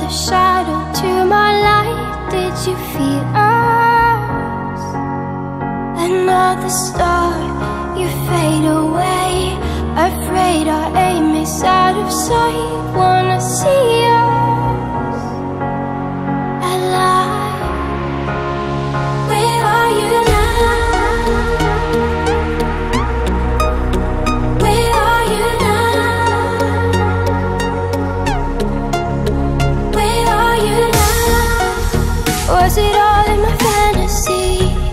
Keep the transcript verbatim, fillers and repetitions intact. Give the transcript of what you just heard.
the shadow to my light. Did you feel us? Another star, you fade away. Afraid our aim is out of sight. Wanna see us alive. Where are you now? Where are you now? Where are you now? Was it all in my fantasy?